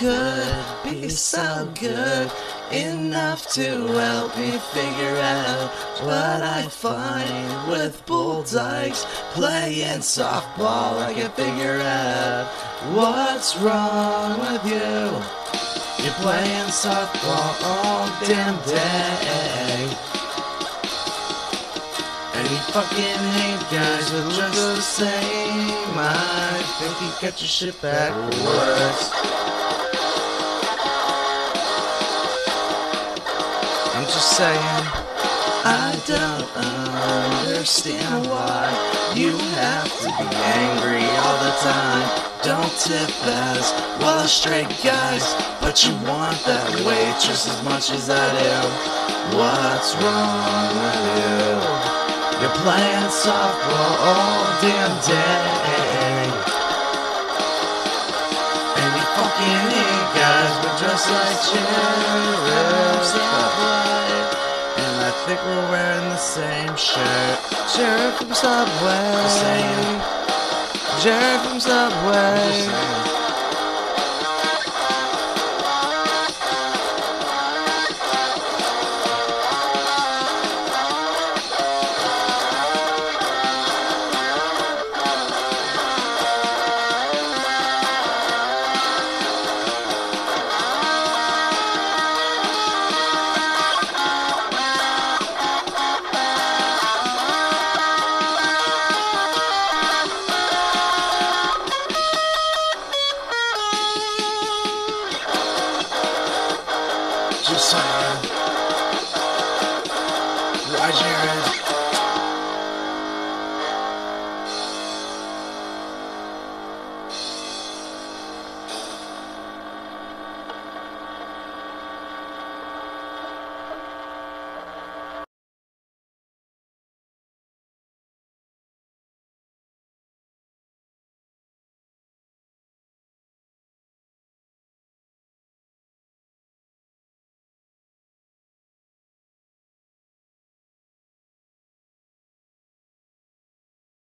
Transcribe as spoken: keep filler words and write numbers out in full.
could be so good, enough to help me figure out what I find with Bulldykes playing softball. I can figure out what's wrong with you. You're playing softball all damn day, and you fucking hate guys who look the same. I think you got your shit backwards. I'm just saying, I don't understand why you have to be angry all the time. Don't tip as well as straight guys, but you want that waitress as much as I do. What's wrong with you? You're playing softball all damn day, and you fucking hate guys but dressed like sheriffs, and I think we're wearing the same shirt. Sheriff from Subway, Sheriff from Subway. Just saying. Why, Jared?